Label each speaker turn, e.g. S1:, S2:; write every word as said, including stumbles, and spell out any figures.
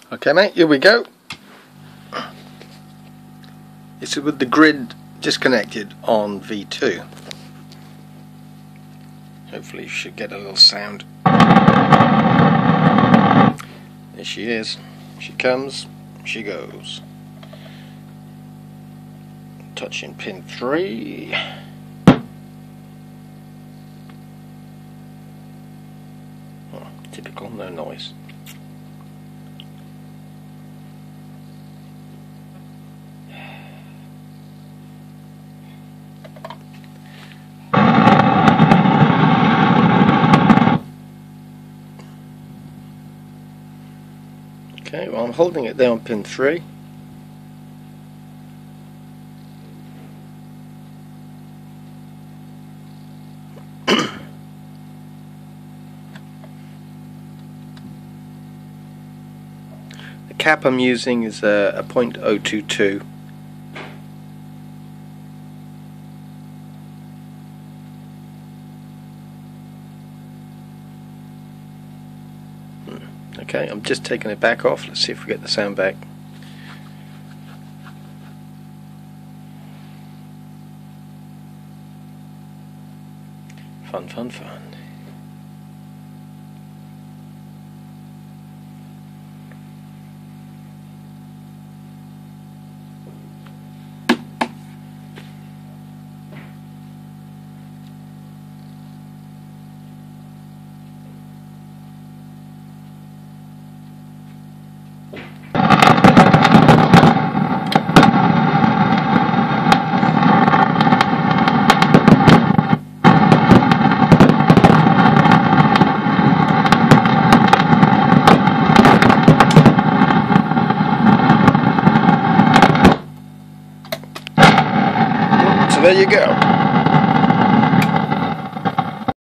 S1: Okay mate, here we go. This is with the grid disconnected on V two. Hopefully you should get a little sound. There she is. She comes, she goes. Touching pin three. Oh, typical, no noise. Okay, well I'm holding it there on pin three. The cap I'm using is a, a point oh two two. Okay, I'm just taking it back off. Let's see if we get the sound back. Fun, fun, fun. So there you go.